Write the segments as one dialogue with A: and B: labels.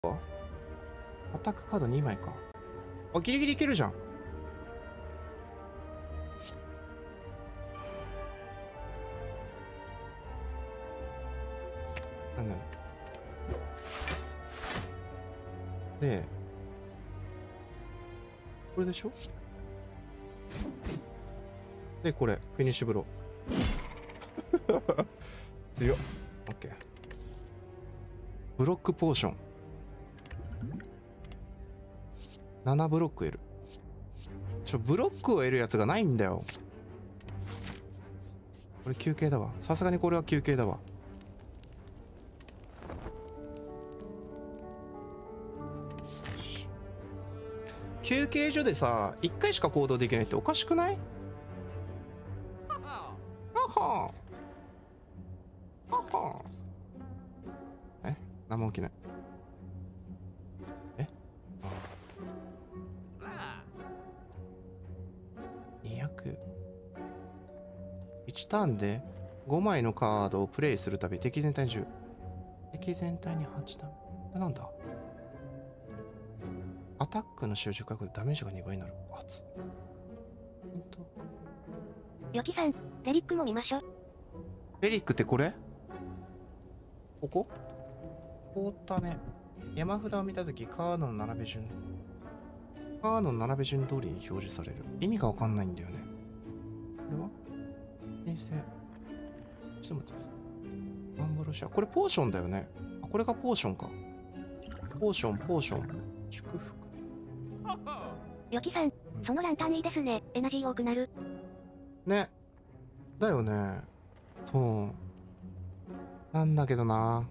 A: アタックカード2枚か。あ、ギリギリいけるじゃん。なんだで、これでしょ。で、これ、フィニッシュブロー。強っ。オッケー。ブロックポーション。7ブロック得る。ブロックを得るやつがないんだよ。これ休憩だわ。さすがにこれは休憩だわ。休憩所でさ、1回しか行動できないっておかしくない？はははは。何も起きない。200。1ターンで5枚のカードをプレイするたび敵全体に10。敵全体に8ダメ。これなんだ？アタックの使用10回でダメージが2倍になる。熱っ。
B: ヨキさん、レリックも見ましょう。
A: レリックってこれ？ここ？こうため。山札を見たとき、カードの並べ順。カードの並べ順通りに表示される。意味がわかんないんだよね。これは編成。ちょっと待ってください。アンブロシア。これポーションだよね。あ、これがポーションか。ポーション、ポーション。祝福。
B: ヨキさん、そのランタンいいですね。エナジー多くなる。
A: ね。だよね。そう。なんだけどな。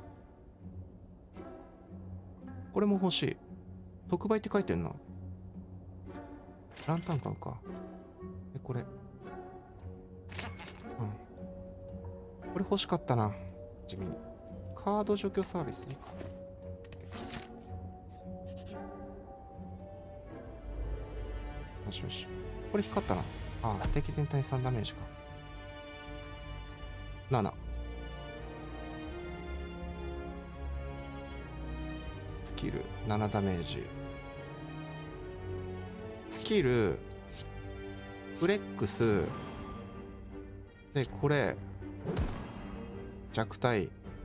A: これも欲しい。特売って書いてんな。ランタン買うか。これ。うん。これ欲しかったな。地味に。カード除去サービスいいか。よしよし。これ光ったな。ああ、敵全体に3ダメージか。7。スキル7ダメージ。スキルフレックスで、これ弱体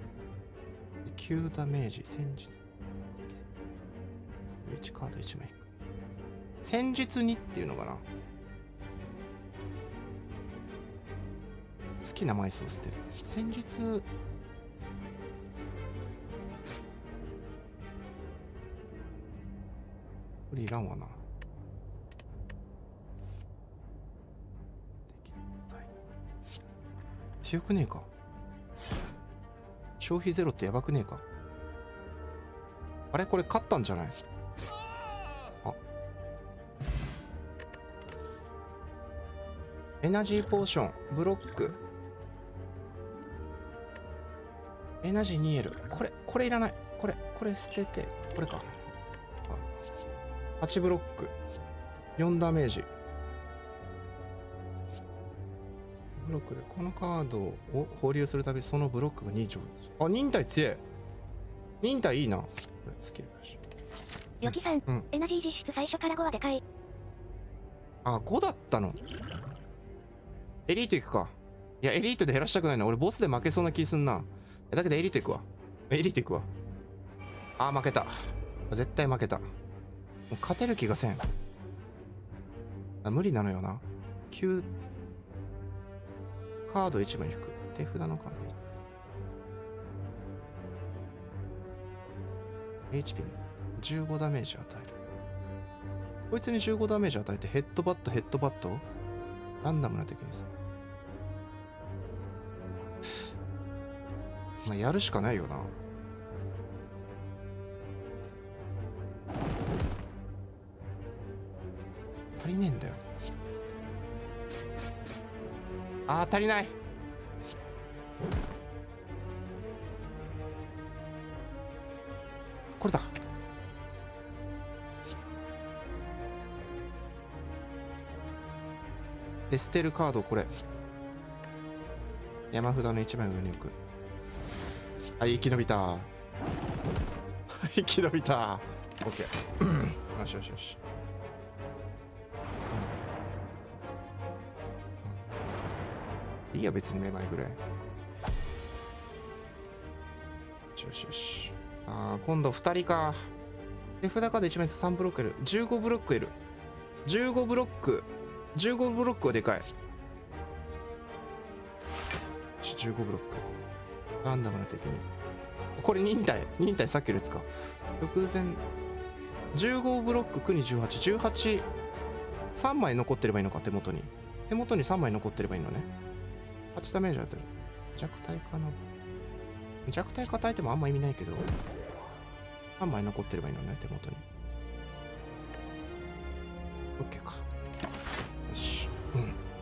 A: 9ダメージ。戦術1カード1枚引く。戦術2っていうのかな。好きな枚数を捨てる。戦術これいらんわな。強くねえか。消費ゼロってやばくねえか。あれこれ勝ったんじゃない？あ、エナジーポーションブロックエナジー 2L。 これいらない。これ捨てて、これか。8ブロック4ダメージ。ブロックでこのカードを保留するたびそのブロックが2上。あ、忍耐強い。忍耐いいな。これスキルだし。
B: ヨキさん、エナジー実質最初から5はでかい。
A: あ、5だったの。エリート行くか。いや、エリートで減らしたくないな。俺ボスで負けそうな気すんな。だけどエリート行くわ。エリート行くわ。あ、負けた。絶対負けた。もう勝てる気がせん。あ、無理なのよな。9カード1枚引く。手札のカード HP 15ダメージ与える。こいつに15ダメージ与えてヘッドバットランダムな敵にさ。まあやるしかないよな。足りねえんだよ。あー足りない。これだ。で捨てるカードこれ。山札の1枚上に置く。はい、生き延びた。 生き延びた。オッケー。よしよしよし。いいや別にめまいぐらい。よしよしよし。今度2人か。手札カード1枚3ブロック L。15ブロック L。15ブロック。15ブロックはでかい。15ブロック。ランダムな敵に。これ忍耐。忍耐さっきのやつか。直前。15ブロック9に18。18。3枚残ってればいいのか、手元に。手元に3枚残ってればいいのね。8ダメージ当たる。弱体かな。弱体硬いてもあんま意味ないけど。3枚残ってればいいのね、手元に。OK か。よし。うん。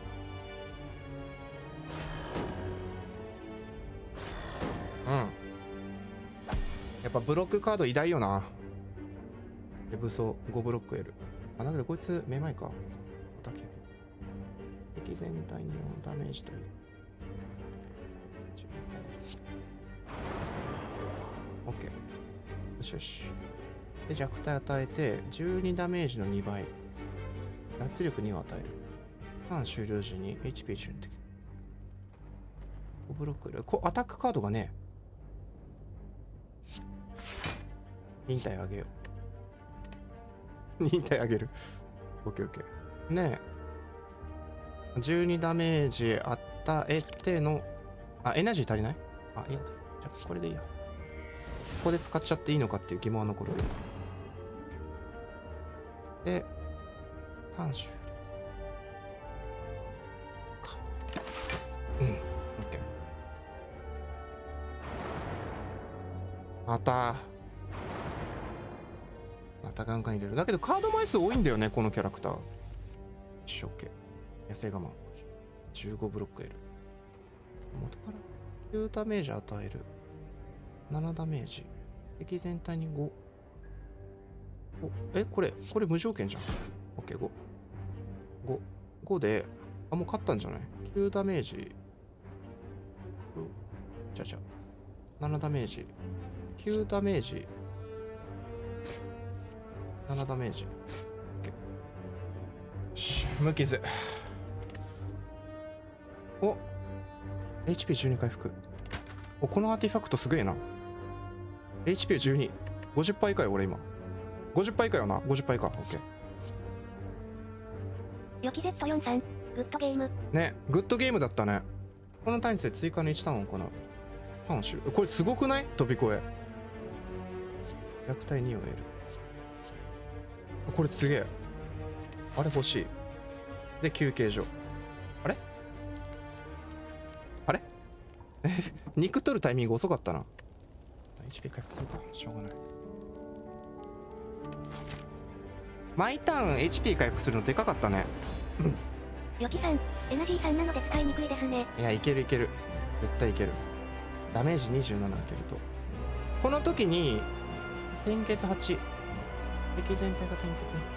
A: うん。やっぱブロックカード偉大よな。で、武装5ブロック L。だけどこいつ、めまいか。おたけ。敵全体にダメージという。OK。よしよし。で、弱体与えて、12ダメージの2倍。脱力2を与える。ターン終了時に HP 順的。5ブロック。アタックカードがね、忍耐あげよう。忍耐あげる。OK、OK。ねえ。12ダメージ与えての、エナジー足りない？いや、じゃあこれでいいや。ここで使っちゃっていいのかっていう疑問は残る。で、ターン終了。か。OK。またガンガン入れる。だけどカード枚数多いんだよね、このキャラクター。OK。野生我慢。15ブロック L。元から9ダメージ与える。7ダメージ。敵全体に5。これ無条件じゃん。OK、5。5で、もう勝ったんじゃない？ 9 ダメージ。7ダメージ。9ダメージ。7ダメージ。OK。よし、無傷。HP12 回復。このアーティファクトすげえな。HP12。50% 以下よ、俺今。50% 以下よな。50% 以下。OK。
B: ヨキ Z43、グッドゲーム。
A: ね、グッドゲームだったね。このターンに追加の1ターンを行う。ターン終了。これすごくない？飛び越え。弱体2を得る。これすげえ。あれ欲しい。で、休憩所。あれ肉取るタイミング遅かったな。HP 回復するか。しょうがない。毎ターン HP 回復するのでかかったね。
B: ヨキさん、エナジー3なので使いにくいですね。
A: いや、いけるいける。絶対いける。ダメージ27開けると。この時に、転結8。敵全体が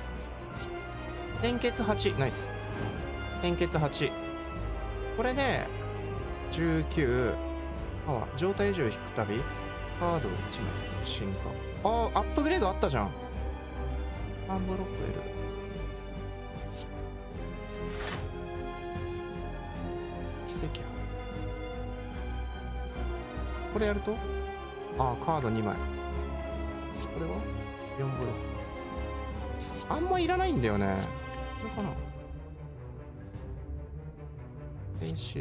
A: 転結8。ナイス。転結8。これで、19。状態以上引くたび、カードを1枚進化。アップグレードあったじゃん。3ブロック L。奇跡や。これやるとカード2枚。これは4ブロック。あんまいらないんだよね。これかな。電子。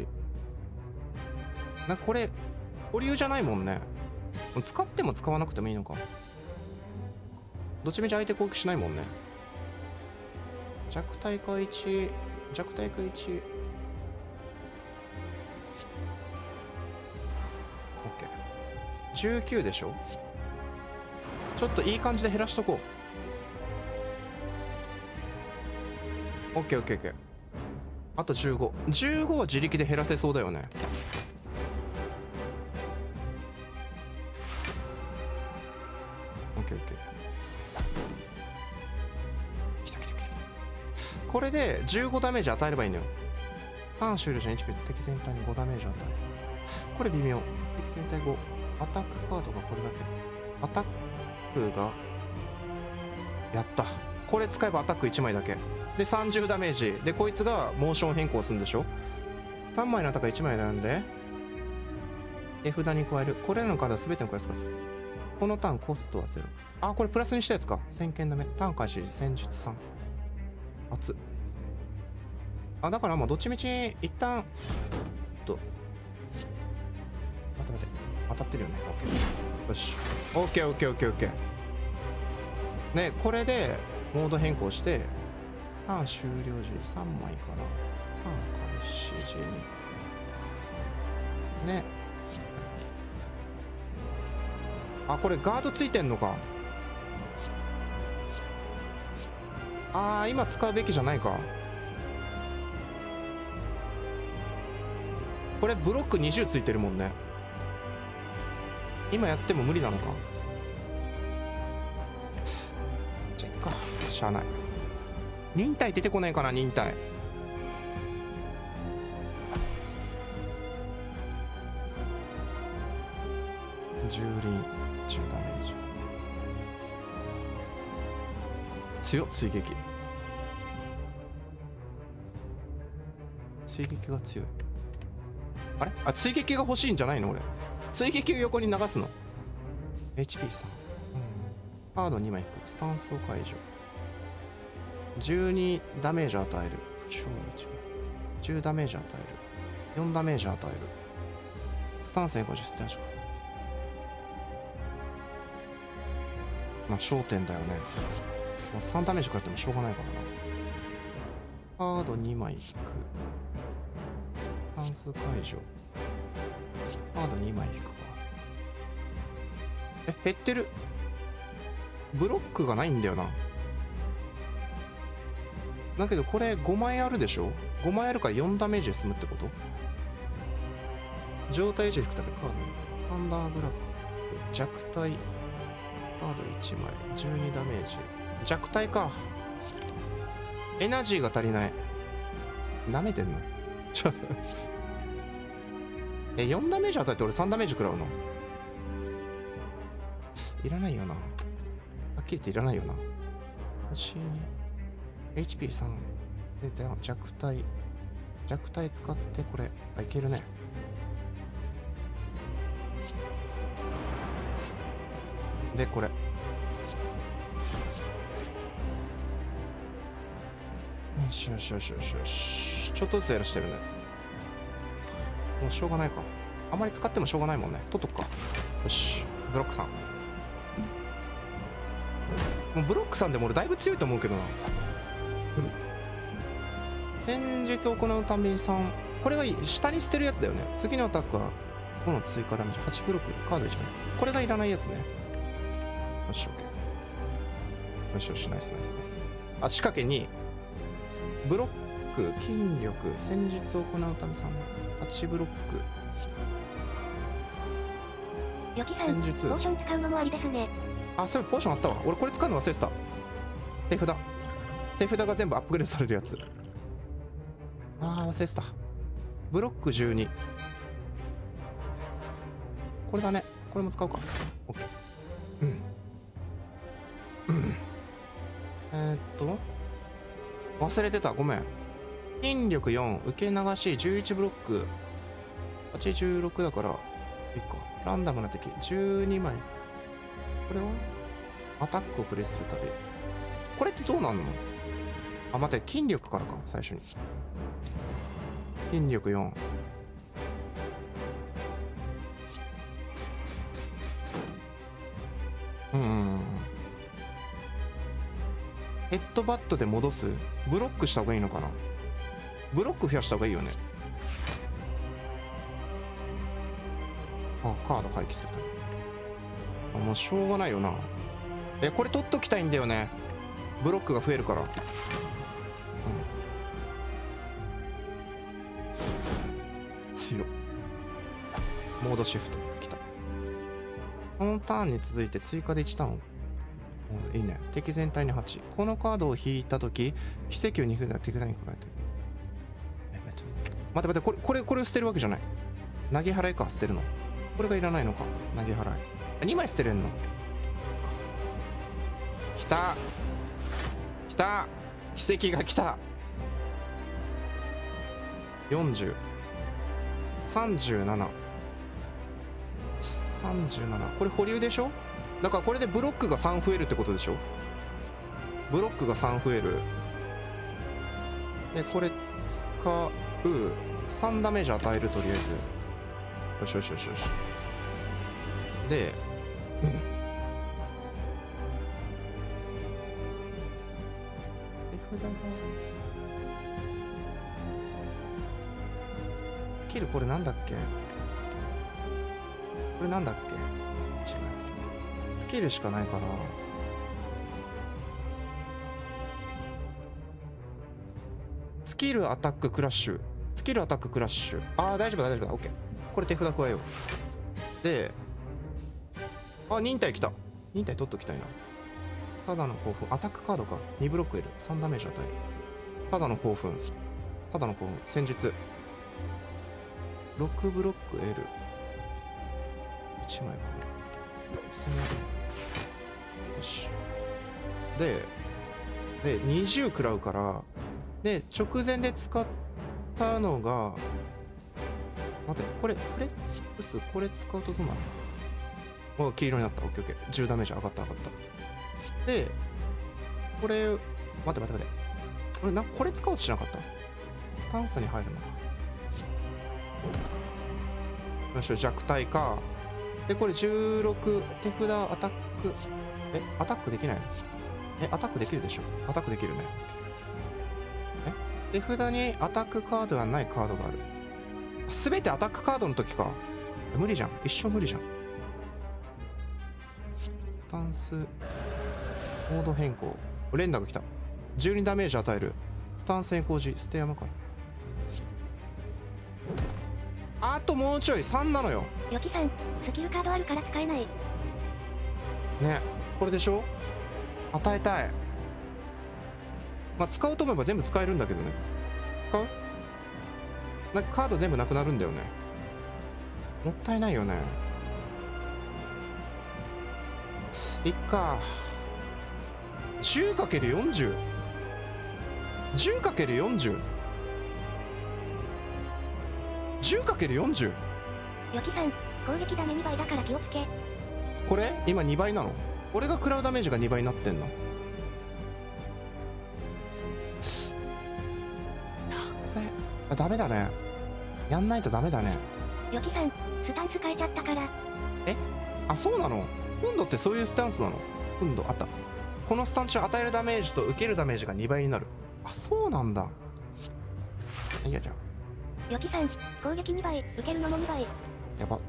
A: これ、保留じゃないもんね。使っても使わなくてもいいのか。どっちみち相手攻撃しないもんね。弱体化1。弱体化1。OK。19でしょ？ちょっといい感じで減らしとこう。OK。あと15。15は自力で減らせそうだよね。OK。来た。これで15ダメージ与えればいいのよ。ターン終了時に HP 敵全体に5ダメージ与える。これ微妙。敵全体5。アタックカードがこれだけ。アタック。 クがやった。これ使えばアタック1枚だけで30ダメージで、こいつがモーション変更するんでしょ。3枚のアタックが1枚なんで手札に加える。これらのカードは全てのクラスがする。このターンコストは0。あ、これプラスにしたやつか。先見ダメ。ターン開始戦術3。熱っ。あ、だからまあどっちみち一旦待って当たってるよね。 OK よし OKOKOKOK ね。これでモード変更してターン終了時3枚からターン開始時にね。あ、これガードついてんのか。あー、今使うべきじゃないか。これブロック20ついてるもんね。今やっても無理なのか。じゃあいっか、しゃあない。忍耐出てこないかな。忍耐10輪10ダメージ強っ。追撃が強い。あれ、あ、追撃が欲しいんじゃないの。俺追撃を横に流すの。 HP3、カード2枚引く。スタンスを解除。12ダメージ与える。10ダメージ与える。4ダメージ与える。スタンス50ステージか。まあ焦点だよね。もう3ダメージ食らってもしょうがないからな。カード2枚引く。スタンス解除。カード2枚引くか。減ってる。ブロックがないんだよな。だけどこれ5枚あるでしょ。5枚あるから4ダメージで済むってこと。状態維持引くためカードサンダーグラップ弱体カード1枚12ダメージ。弱体か。エナジーが足りない。舐めてんのちょっと4ダメージ与えて俺3ダメージ食らうの。いらないよな。はっきり言っていらないよな。星に HP3 で弱体使ってこれ、あ、いけるね。でこれよしよしよしよしよし。ちょっとずつやらしてるね。もうしょうがないか。あまり使ってもしょうがないもんね。取っとくか。よし、ブロックさん。もうブロックさんでも俺だいぶ強いと思うけどな。戦術を行うたびに3。これは下に捨てるやつだよね。次のアタックは5の追加ダメージ。8ブロック。カード1枚。これがいらないやつね。よし、OK。よしよし、ナイスナイスナイス。あ、仕掛け2。ブロック、筋力、戦術を行うため3。8ブロック。
B: よきさん、
A: 戦術。
B: ポーション使うのもありですね。
A: あ、そういえばポーションあったわ。俺これ使うの忘れてた。手札が全部アップグレードされるやつ。あー、忘れてた。ブロック12。これだね。これも使うか。OK。忘れてた。ごめん。筋力4、受け流し11ブロック。86だから、いいか。ランダムな敵。12枚。これはアタックをプレイするたび。これってどうなんの。あ、待って。筋力からか。最初に。筋力4。ヘッドバットで戻す。ブロックした方がいいのかな。ブロック増やした方がいいよね。あ、カード廃棄するため。あ、もうしょうがないよな。これ取っときたいんだよね。ブロックが増えるから。強っ。モードシフトきた。このターンに続いて追加で1ターン。いいね。敵全体に8。このカードを引いたとき、奇跡を2札敵札に加えて。待って待って、これを捨てるわけじゃない。投げ払いか、捨てるの。これがいらないのか。投げ払い。2枚捨てれんの。 た来た、奇跡が来た。40、37、これ保留でしょ。だからこれでブロックが3増えるってことでしょ。ブロックが3増える。でこれ使う、3ダメージ与える。とりあえずよしよしよしよし。でスキルこれなんだっけ、これなんだっけ、スキルしかないから、スキルアタッククラッシュ、スキルアタッククラッシュ。ああ大丈夫だ大丈夫だ、オッケー。これ手札加えよう。であ、忍耐きた。忍耐取っときたいな。ただの興奮、アタックカードか。2ブロック L、3ダメージ与える。ただの興奮、ただの興奮、戦術。6ブロック L。1枚か。よし。で、20食らうから、で、直前で使ったのが、待って、これ、フレックス、これ使うとどうなるの？黄色になった。オッケーオッケー。10ダメージ上がった上がった。で、これ、待って。これ使おうとしなかった？スタンスに入るのか。よし、弱体か。で、これ16、手札アタック、アタックできないの？アタックできるでしょ？アタックできるね。手札にアタックカードがないカードがある。すべてアタックカードの時か。無理じゃん。一生無理じゃん。スタンス、モード変更。連打が来た。12ダメージ与える。スタンス変更時、ステアマから。あともうちょい、3なのよ。
B: よきさん、スキルカードあるから使えない。
A: ね、これでしょ？与えたい。まあ、使おうと思えば全部使えるんだけどね。使う？なんかカード全部なくなるんだよね。もったいないよね。いっか。10×40。10×40。10×40。
B: よきさん、攻撃ダメ2倍だから気をつけ。
A: これ今2倍なの？俺が食らうダメージが2倍になってんの？いや、これダメだね。やんないとダメだね。
B: よきさん、スタンス変えちゃったから。
A: あ、そうなの？今度ってそういうスタンスなの？今度あった。このスタンスを与えるダメージと受けるダメージが2倍になる。あ、そうなんだ。いやじゃあ。
B: よきさん、攻撃2倍、受けるのも2倍。
A: やば。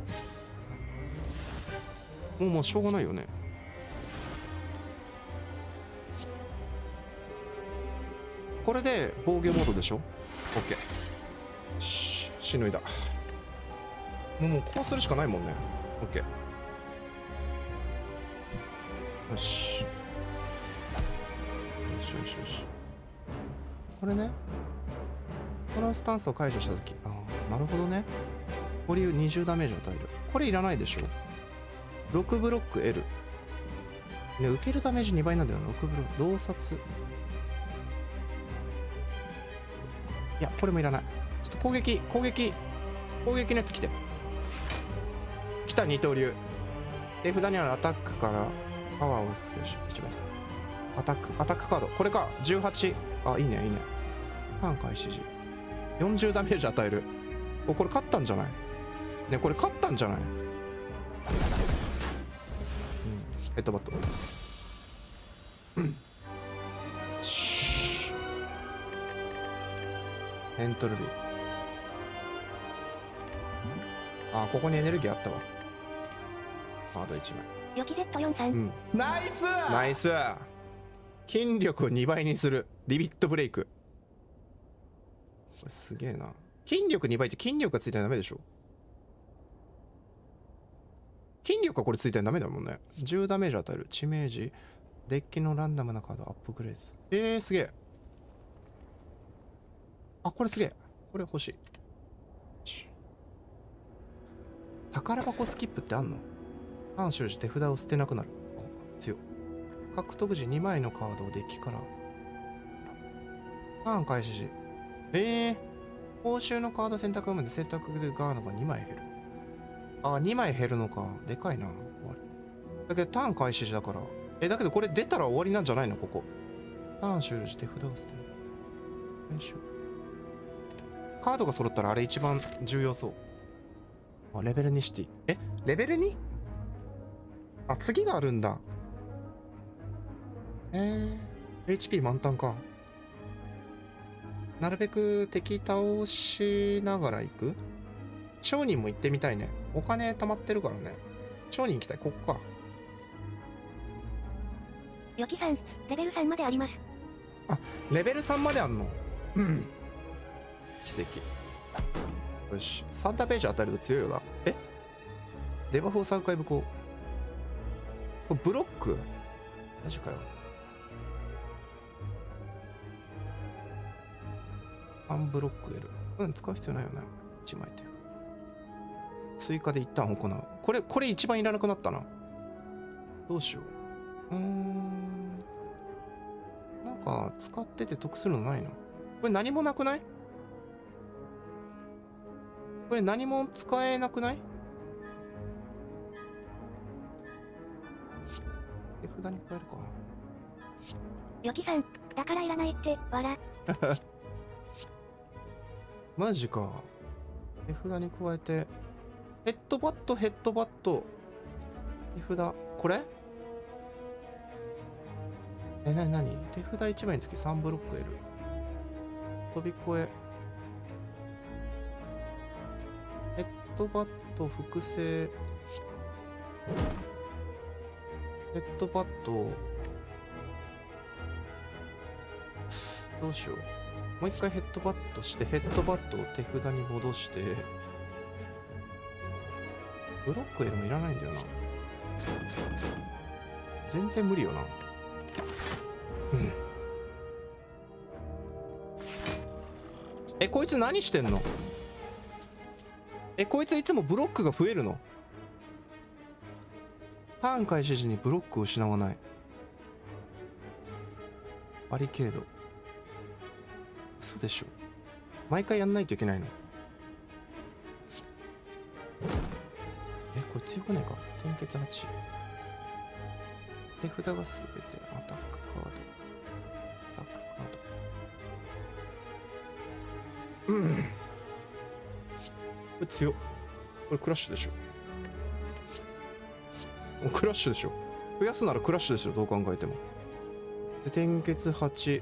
A: もうしょうがないよね。これで防御モードでしょ？ OK。しのいだ。もうこうするしかないもんね。 OK。 よしよし。これね、このスタンスを解除したとき、なるほどね。保留20ダメージを与える。これいらないでしょ。6ブロック L。ね、受けるダメージ2倍なんだよな。6ブロック。洞察。いや、これもいらない。ちょっと攻撃のやつ来て。来た、二刀流。手札にあるアタックからパワーを摂取。1枚。アタックカード。これか。18。あ、いいね。ターン開始時。40ダメージ与える。これ勝ったんじゃない？ね、これ勝ったんじゃない？ヘッドバット。エントルビー。ここにエネルギーあったわ。カード1枚。
B: よき Z43。
A: ナイス。筋力を2倍にする。リビットブレイク。これすげえな。筋力2倍って筋力がついたらダメでしょ。筋力がこれついたらダメだもんね。10ダメージ与える。致命時。デッキのランダムなカードアップグレード。すげえ。これすげえ。これ欲しい。宝箱スキップってあんの？ターン終時手札を捨てなくなる。強っ。 獲得時2枚のカードをデッキから。ターン開始時。報酬のカード選択まで選択でガードが2枚減る。あ、2枚減るのか。でかいな。終わり。だけどターン開始時だから。だけどこれ出たら終わりなんじゃないのここ。ターン終了時手札を捨てる。練習。カードが揃ったらあれ一番重要そう。あ、レベル2シティ。レベル 2？ あ、次があるんだ。HP 満タンか。なるべく敵倒しながら行く？商人も行ってみたいね。お金貯まってるからね。商人行きたい。ここか。
B: よきさん、レベル3まであります。
A: あ、レベル3まであんの？うん。奇跡。よし。サンタページ与えると強いよな。デバフを3回無効。これブロック？マジかよ。アンブロック得る。使う必要ないよね。1枚って。追加で一旦行う。これ一番いらなくなったな。どうしよう。なんか、使ってて得するのないの？これ何もなくない？これ何も使えなくない？手札に加えるか。
B: よきさん、だからいらないって、笑。
A: マジか。手札に加えて、ヘッドバット、手札、これ？なに手札1枚につき3ブロック得る。飛び越え。ヘッドバット、複製。ヘッドバット。どうしよう。もう一回ヘッドバットして、ヘッドバットを手札に戻して、ブロック得るもいらないんだよな。全然無理よな。こいつ何してんの？こいついつもブロックが増えるの？ターン開始時にブロックを失わない。バリケード。嘘でしょ。毎回やんないといけないの？これ強くないか？転結8。手札がすべてアタックカード。アタックカード。これ強っ。これクラッシュでしょ。クラッシュでしょ。増やすならクラッシュでしょ。どう考えても。で、転結8。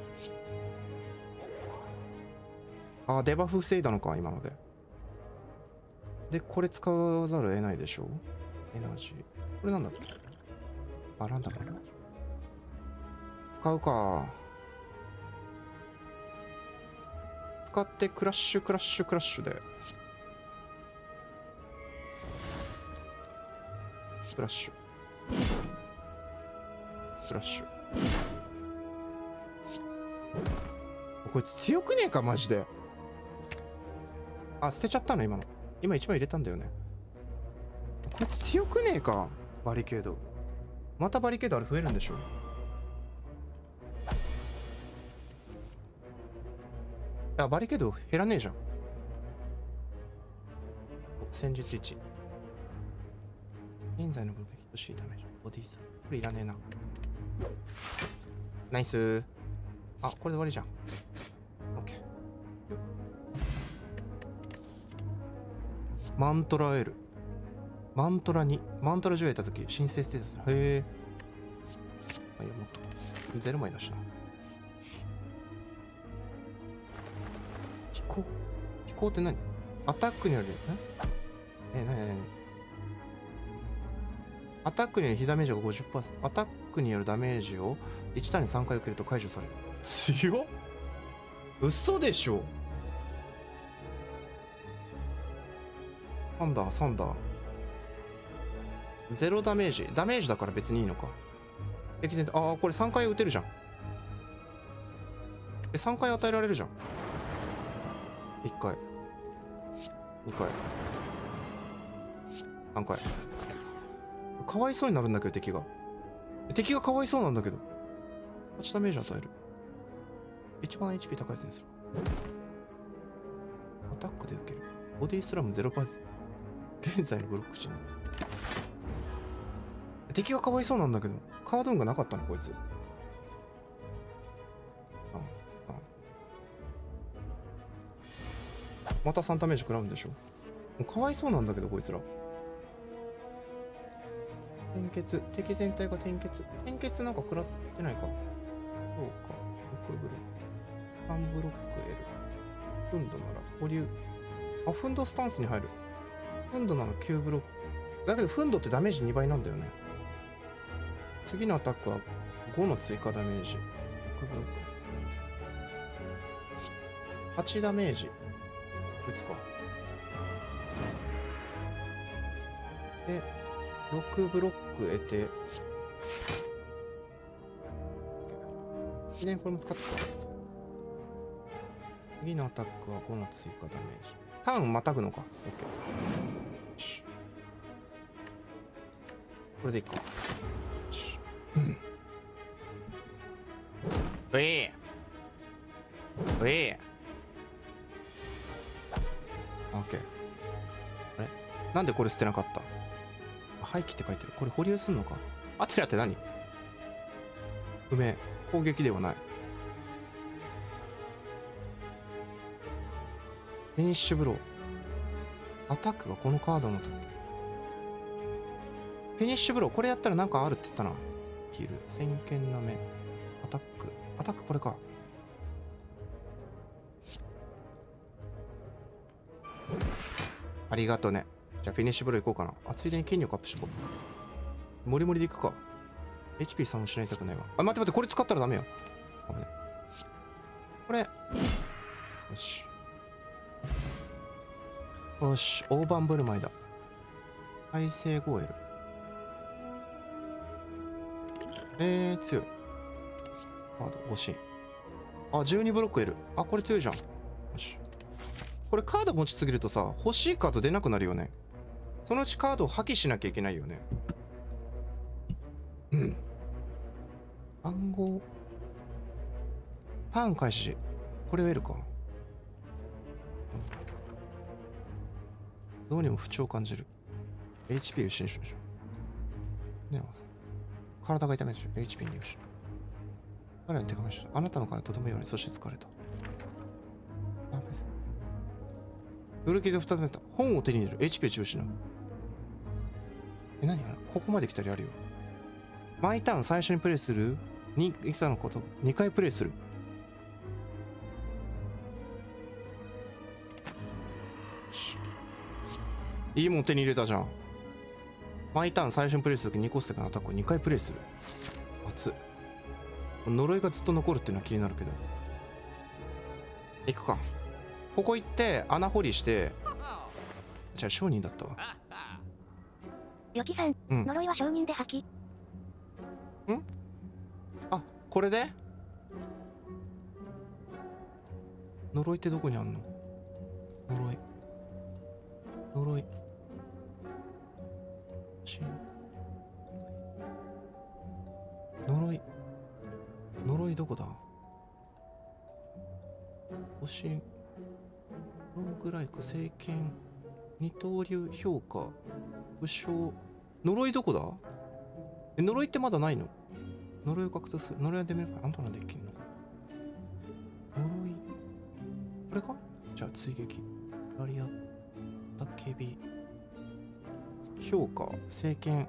A: あ、デバフ防いだのか、今ので。で、これ使わざるを得ないでしょ。エナジー。これなんだっけ？あ、ランダム。使うか。使ってクラッシュで。クラッシュ。こいつ強くねえか、マジで。あ、捨てちゃったの、今の。今1枚入れたんだよね。こいつ強くねえか、バリケード。またバリケードあれ増えるんでしょ。あ、バリケード減らねえじゃん。戦術1。現在のブロックヒット C ダメージ。ボディーさん。これいらねえな。ナイス。あ、これで終わりじゃん。オッケー。マントラ L。マントラ2。マントラ10やったとき、申請ステータス。へえ。あ、いや、もっと。0枚出した。飛行って何？アタックによる、何？アタックによる被ダメージが 50%。アタックによるダメージを1ターンに3回受けると解除される。強っ！嘘でしょ。サンダー。0ダメージ。ダメージだから別にいいのか。敵全体、ああ、これ3回撃てるじゃん。3回与えられるじゃん。1回。2回。3回。かわいそうになるんだけど、敵が。 敵がかわいそうなんだけど。8ダメージ与える。一番 HP 高いやつにする。アタックで受ける。ボディスラム 0%。現在のブロック値に。敵がかわいそうなんだけど。カード運がなかったのこいつ。また3ダメージ食らうんでしょ。もうかわいそうなんだけどこいつら。転結。敵全体が転結。転結なんか食らってないか。そうか。6ブロック。3ブロック L。フンドなら保留。あ、フンドスタンスに入る。フンドなら9ブロック。だけどフンドってダメージ2倍なんだよね。次のアタックは5の追加ダメージ。6ブロック。8ダメージ。打つか。で、6ブロック得て。で、これも使った。次のアタックは5の追加ダメージ。ターンまたぐのか。OK。よし。これでいいか。よし。うん。うえー。うえー。OK。あれなんでこれ捨てなかった？廃棄って書いてる。これ保留すんのか？アテラって何？不明。攻撃ではない。フィニッシュブロー。アタックがこのカードの時。フィニッシュブロー。これやったらなんかあるって言ったな。スキル。先見なめ。アタック。アタックこれか。ありがとね。じゃあフィニッシュブロー行こうかな。あ、ついでに筋力アップしよう。モリモリでいくか。HP3 も失いたくないわ。あ、待って待って、これ使ったらダメよ。危ない。これ。よし。よし、大盤振る舞いだ。耐性 5L。強い。カード欲しい。あ、12ブロック L。あ、これ強いじゃん。よし。これカード持ちすぎるとさ、欲しいカード出なくなるよね。そのうちカードを破棄しなきゃいけないよね。うん。暗号。ターン開始。これを得るか。どうにも不調を感じる。HP 失うでしょ。ねえ、体が痛めるでしょ。HP に失う。彼らに手紙した。あなたのからとてもより、そして疲れた。古傷を2つ目だ。本を手に入れる。HP 中失う。何ここまで来たらやるよ。毎ターン最初にプレイするに戦のこと2回プレイする。いいもん手に入れたじゃん。毎ターン最初にプレイするとき2個ステックのアタックを2回プレイする。熱っ。呪いがずっと残るっていうのは気になるけど。行くか。ここ行って穴掘りして。じゃあ商人だったわ。
B: よきさん、
A: うん、
B: 呪いは商人で破棄。
A: ん？あ、これで呪いってどこにあんの？呪い。呪い。呪い。呪いどこだ？星。ローグライク、聖剣、二刀流、評価、武将。呪いどこだ？呪いってまだないの？呪いを獲得する。呪いはデメリット。あんたのできんの？呪い。これか？じゃあ追撃。ラリアッタケビ。評価、聖剣。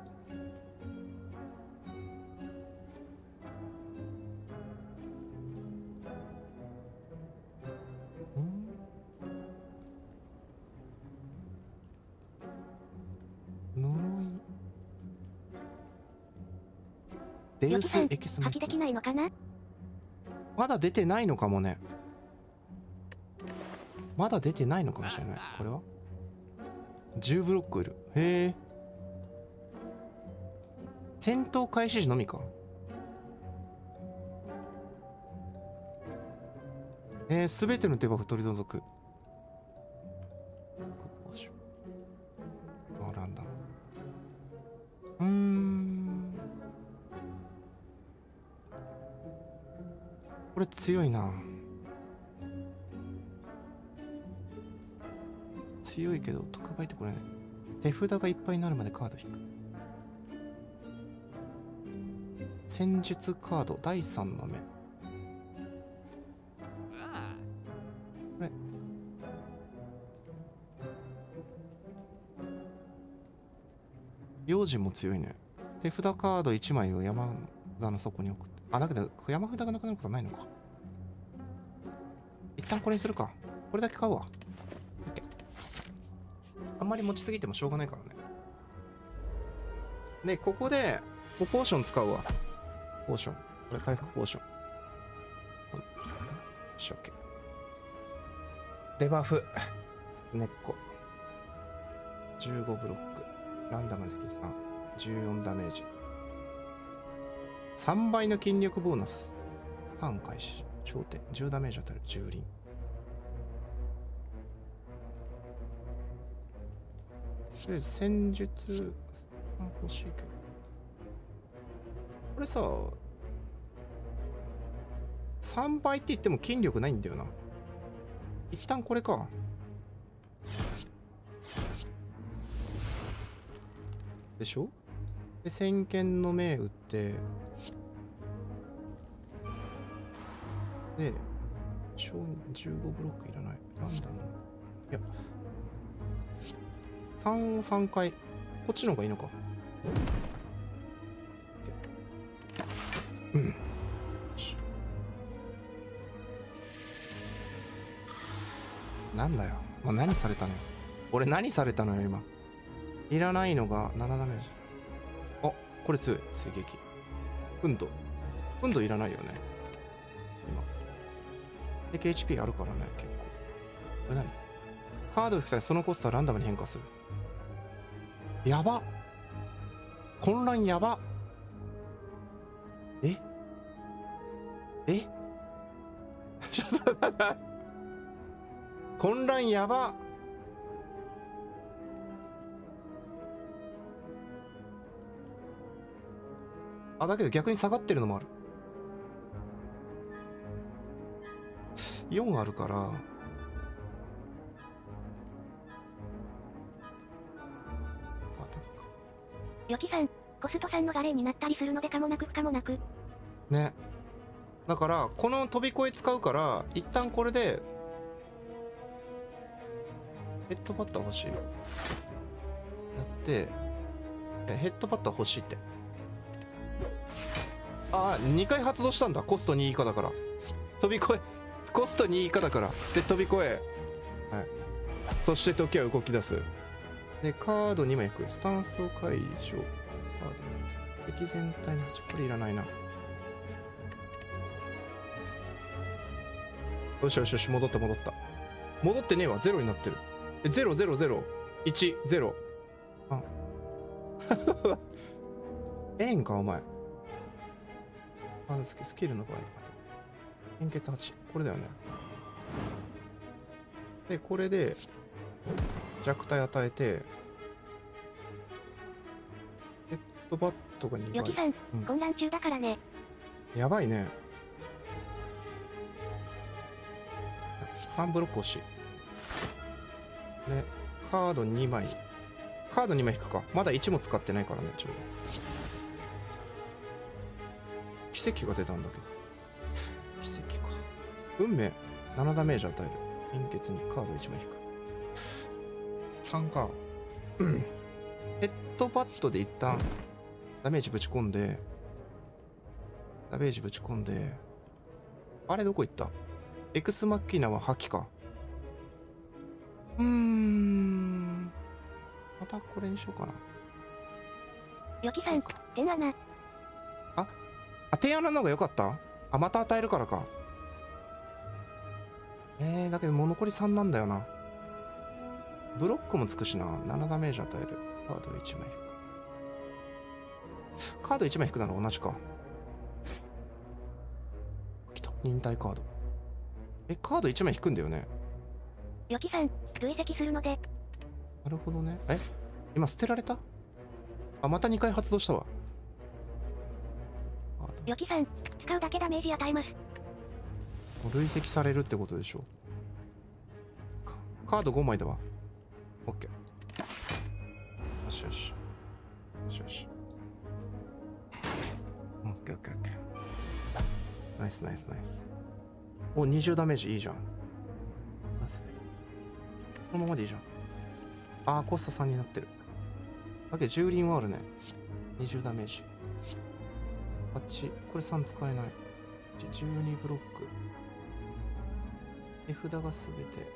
A: デウスエキスメ。
B: 破棄できないのかな？
A: まだ出てないのかもね。まだ出てないのかもしれない。これは10ブロックいる。へえ。戦闘開始時のみか。すべてのデバフ取り除く。あ、ランダム。 これ強いな。強いけど特売ってこれね。手札がいっぱいになるまでカード引く。戦術カード第3の目。これ用心も強いね。手札カード1枚を山札の底に置く。あ、だけど山札がなくなることはないのか。一旦これにするか。これだけ買うわ。あんまり持ちすぎてもしょうがないからね。で、ここでポーション使うわ。ポーション。これ回復ポーション。よし、オッケー。デバフ。根っこ。15ブロック。ランダム的3。14ダメージ。3倍の筋力ボーナス。ターン開始。頂点。10ダメージ当たる。10輪。とりあえず戦術欲しいけど。これさ、3倍って言っても筋力ないんだよな。一旦これか。でしょ？で、先見の明打って、で、15ブロックいらない。ランダム。いや、3回。こっちの方がいいのか。うん。なんだよ。まあ、何されたのよ。俺何されたのよ、今。いらないのが7ダメージ。あ、これ強い。追撃。運動いらないよね。今。で、HP あるからね、結構。これ何？カードを引く際そのコストはランダムに変化する。やば。混乱やば。えちょっと待って。混乱やば。あ、だけど逆に下がってるのもある。4あるから。
B: よきさん、コスト3のガレーになったりするのでかもなく不可もなく。
A: ね。だから、この飛び越え使うから、一旦これで、ヘッドパッド欲しい。やって、ヘッドパッド欲しいって。ああ、2回発動したんだ。コスト2以下だから。飛び越え、コスト2以下だから。で、飛び越え。はい。そして時は動き出す。で、カード2枚引く。スタンスを解除。カード。敵全体に8。これいらないな。よしよしよし、戻った。戻ってねえわ。0になってる。0、0、0。1、0。あ。ええんか、お前。あ、スキルの場合。献血8。これだよね。で、これで、弱体与えて、ヘッドバットが2倍。
B: よきさん、混乱中だからね。
A: やばいね。3ブロック欲しい。で、カード2枚。カード2枚引くか。まだ1も使ってないからね、ちょうど。奇跡が出たんだけど。奇跡か。運命。7ダメージ与える。献血にカード1枚引く。3か。ヘッドバットで一旦ダメージぶち込んで、あれどこ行った？エクスマッキーナは破棄か。またこれにしようかな。
B: よきさん、天穴。
A: 天穴の方が良かった？あ、また与えるからか。だけどもう残り3なんだよな。ブロックもつくしな。7ダメージ与える。カード1枚引く。カード1枚引くなら同じか。来た。忍耐カード。カード1枚引くんだよね。
B: よきさん、累積するので。
A: なるほどね。今捨てられた？あ、また2回発動したわ。
B: よきさん、使うだけダメージ与えます。
A: 累積されるってことでしょ。カード5枚だわ。オッケー。よしよし。よしよし。オッケーオッケーオッケー。ナイスナイスナイス。お、20ダメージいいじゃん。このままでいいじゃん。あー、コスト3になってる。だけど10輪はあるね。20ダメージ。8、これ3使えない。12ブロック。手札がすべて。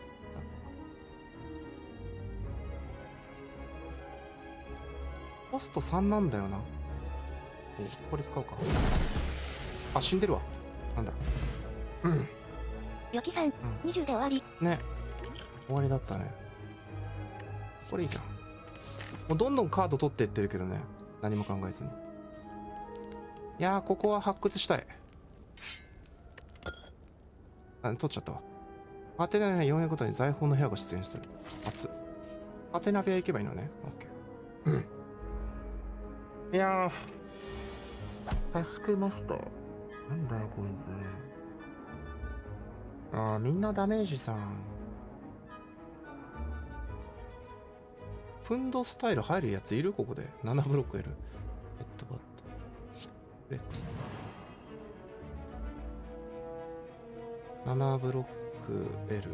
A: コスト3なんだよな。これ使おうか。あ、死んでるわ。なんだ。うん。
B: よきさん、20で終わり。
A: ね。終わりだったね。これいいじゃん。もうどんどんカード取っていってるけどね。何も考えずに。いやー、ここは発掘したい。あ、取っちゃったわ。アテナね、400ごとに財宝の部屋が出現する。熱っ。アテナ部屋行けばいいのね。オッケー。いやー、タスクマスター。なんだよ、こいつ。あー、みんなダメージさん。フンドスタイル入るやついるここで。7ブロック L。ヘッドバット。レックス。7ブロック L。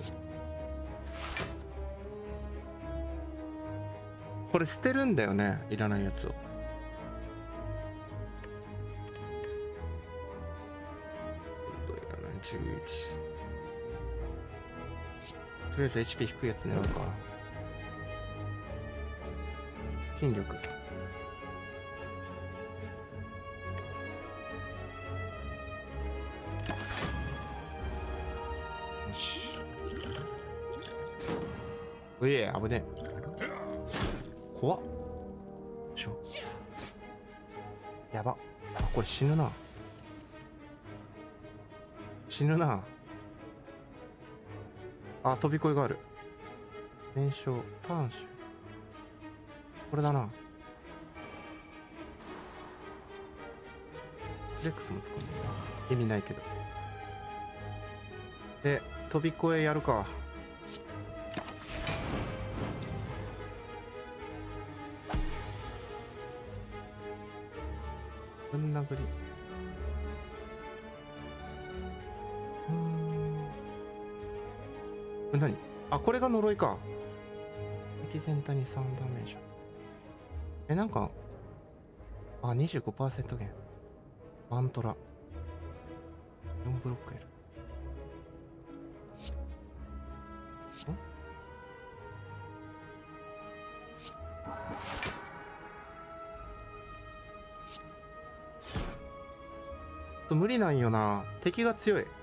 A: これ捨てるんだよね。いらないやつを。11。とりあえず HP 低いやつ狙うか。筋力。よし。うえ、危ねえ。怖っ。ちょ。やば。あ、これ死ぬな。死ぬな。あ、飛び越えがある。燃焼、ターンシュ。これだな。レックスも使う。意味ないけど。で、飛び越えやるか。ぶん殴り。これ何？あ、これが呪いか。敵全体に3ダメージ。なんか、あ、25% 減。マントラ。4ブロック L。無理なんよな。敵が強い。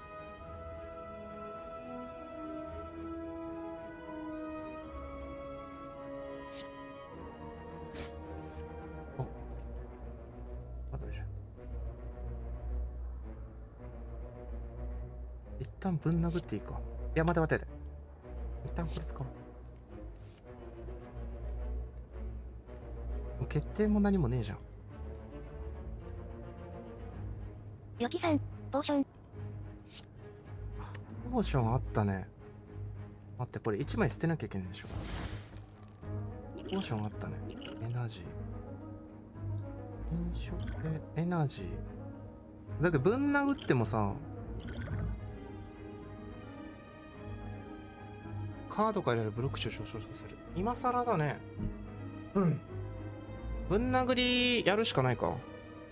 A: 一旦ぶん殴っていいか。いや、待て待て。一旦これ使おう。もう決定も何もねえじゃん。
B: よきさん、ポーション。
A: ポーションあったね。待って、これ1枚捨てなきゃいけないでしょ。ポーションあったね。エナジー。エナジー。だけど、ぶん殴ってもさ、カードからやるブロック値を上昇させる。今更だね。うん。ぶん殴りやるしかないか。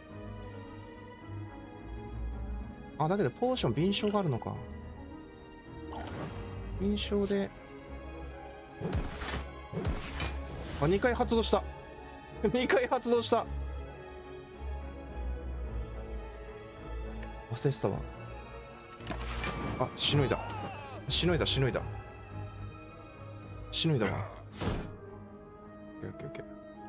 A: あ、だけどポーション敏捷があるのか。敏捷で。あ、2回発動した。2回発動した。忘れてたわ。あ、しのいだ。しのいだ、しのいだ。しのいだわ。オッケーオッケーオッケ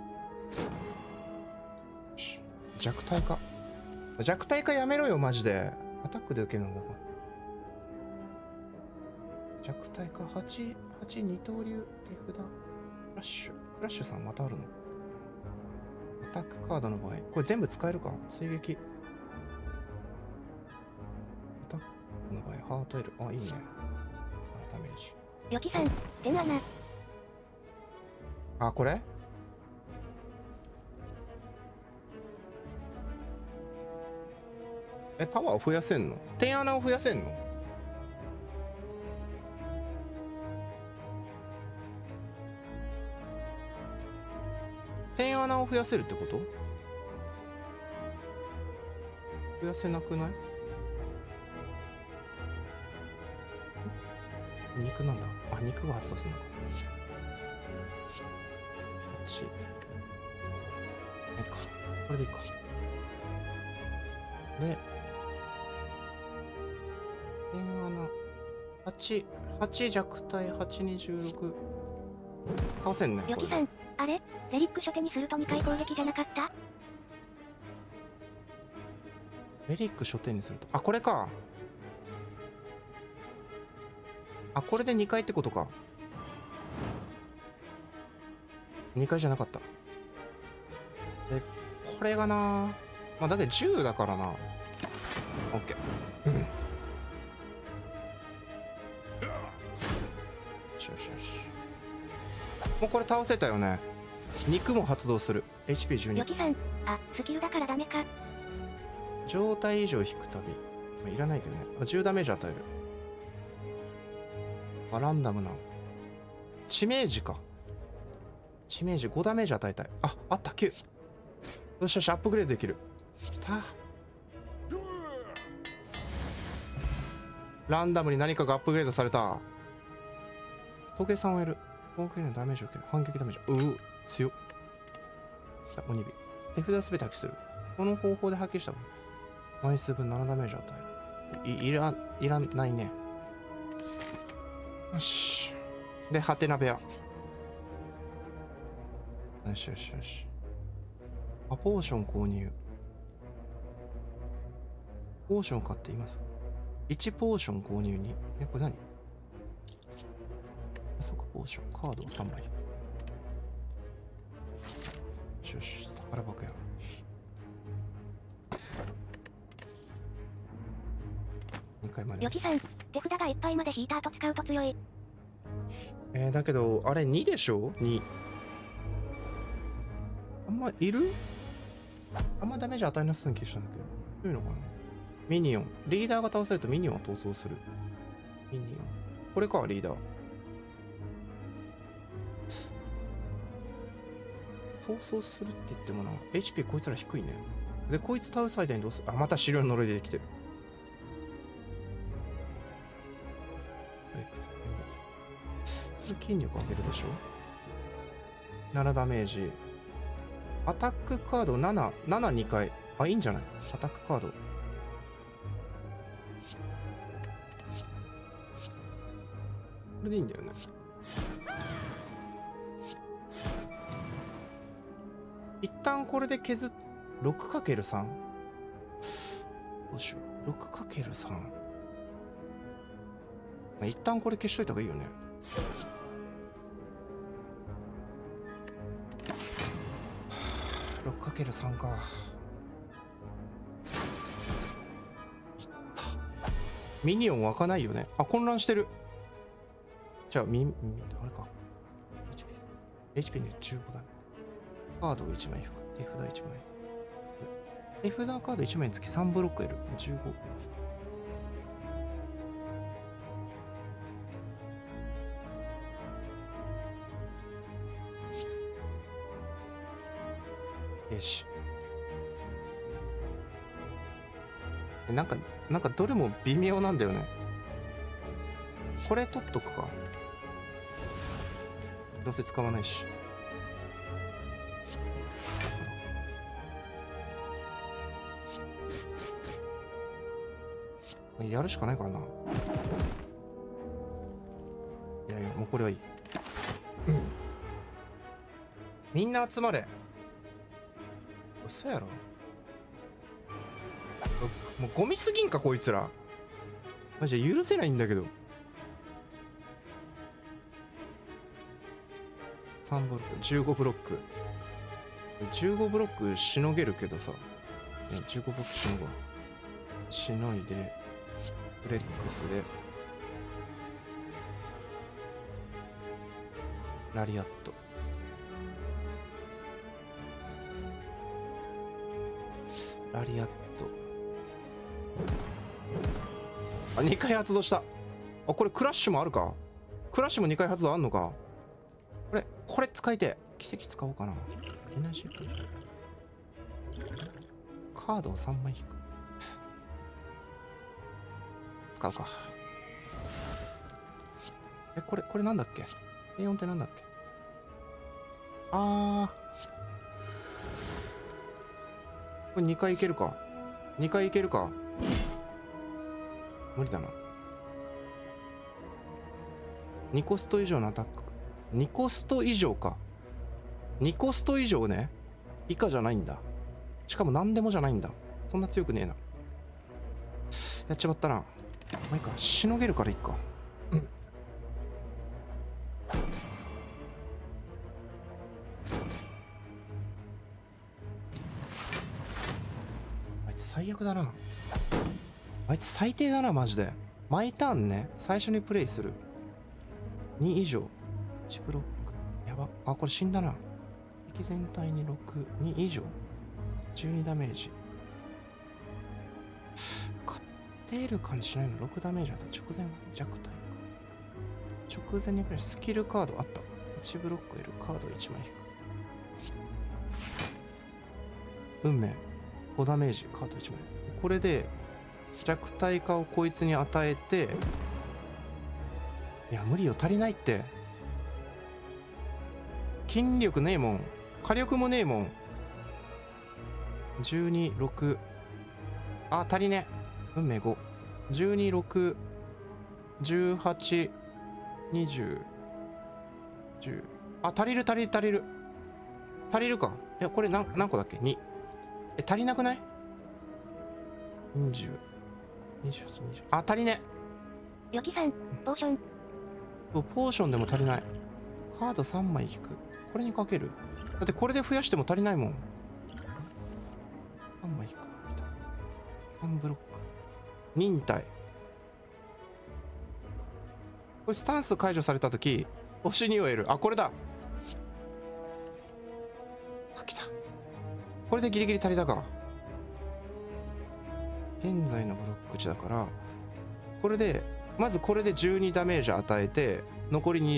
A: ー。弱体化。弱体化やめろよ、マジで。アタックで受けるのここ。弱体化8、二刀流、手札。クラッシュ。クラッシュさんまたあるの？アタックカードの場合。これ全部使えるか？追撃。アタックの場合、 ハート L。あ、いいね。ダメージ。
B: よきさん、点穴。
A: あ、これパワーを増やせんの？点穴を増やせんの？点穴を増やせるってこと？増やせなくない？肉なんだ。あ、肉が発動するのか。8。これでいいか。で、点穴。8弱体、826。倒せんね。
B: よきさん、あれレリック初手にすると2回攻撃じゃなかった？
A: レリック初手にすると。あ、これか。あ、これで2回ってことか。2回じゃなかった。で、これがな、まあだけど10だからな。オッケー。うん。よしよしよし。もうこれ倒せたよね。肉も発動する。HP12。
B: よきさん、あ、スキルだからダメか。
A: 状態以上引くたび。まあ、いらないけどね。10ダメージ与える。あ、ランダムな。致命児か。致命児5ダメージ与えたい。あ、あった、9。よしよし、アップグレードできる。きた。ランダムに何かがアップグレードされた。時計3をやる。攻撃のダメージを受ける。反撃ダメージ。強っ。さあ、鬼火。手札をすべて破棄する。この方法で破棄した枚数分7ダメージを与える。いらないね。よし。で、ハテナ部屋。よしよしよし。あ、ポーション購入。ポーション買っています。1ポーション購入に。これ何？そうか、ポーション。カードを3枚引く。よしよし、宝箱や。2回まで。
B: よきさん、手札がいっぱいまで引いた後使うと強い。
A: だけど、あれ2でしょ ?2。あんまいる？あんまダメージ与えなそうな気がしたんだけど。どういうのかな？ミニオン。リーダーが倒されるとミニオンは逃走する。ミニオン。これか、リーダー。逃走するって言ってもな。HP こいつら低いね。で、こいつ倒す間にどうする？あ、また資料の呪いでできてる。筋力上げるでしょ。7ダメージ。アタックカード2回。あ、いいんじゃない？アタックカード。これでいいんだよね。一旦これで削っ 6×3。どうしよう。6×3。一旦これ消しといた方がいいよね。6×3 か。ミニオン湧かないよね。あ、混乱してる。じゃあ、あれか。HP に15だね。カードを1枚引く。手札1枚。手札カード1枚につき3ブロック得る。15。よし。なんかどれも微妙なんだよね。これ取っとくか。どうせ使わないし。やるしかないからな。いやいや、もうこれはいい。みんな集まれ。嘘やろ。もうゴミすぎんかこいつら。マジで許せないんだけど。3ブロック、15ブロック。15ブロックしのげるけどさ。15ブロックしのごう。しのいで。 フレックスでラリアット。ラリアット。あ、2回発動した。あ、これクラッシュもあるか。クラッシュも2回発動あんのか。これ使いてえ。奇跡使おうかな。エナジーカードを3枚引く。使うか。これなんだっけ。 A4 ってなんだっけ。これ2回いけるか。2回いけるか。無理だな。2コスト以上のアタック。2コスト以上か。2コスト以上ね。以下じゃないんだ。しかも何でもじゃないんだ。そんな強くねえな。やっちまったな。まあいいか。しのげるからいいか。あいつ最悪だな。あいつ最低だな、マジで。毎ターンね、最初にプレイする。2以上。1ブロック。やば。あ、これ死んだな。敵全体に6、2以上。12ダメージ。勝っている感じしないの。6ダメージあった。直前弱体か。直前にプレイスキルカードあった。1ブロック得る。カード1枚引く。運命。5ダメージ。カード1枚。これで、弱体化をこいつに与えて、いや無理よ、足りないって。筋力ねえもん、火力もねえもん。12、6。あ、足りねえ。運命5。12、6、18、20、10。あ、足りる。足りるか。いや、これ何個だっけ ?2。足りなくない ?20、28、20。あ、足りね
B: え。よきさん、ポーション。
A: ポーションでも足りない。カード3枚引く。これにかける。だってこれで増やしても足りないもん。3枚引く。3ブロック。忍耐。これスタンス解除されたとき、星2を得る。あ、これだ。あ、来た。これでギリギリ足りたか。現在のブロック値だから、これで、まずこれで12ダメージ与えて、残り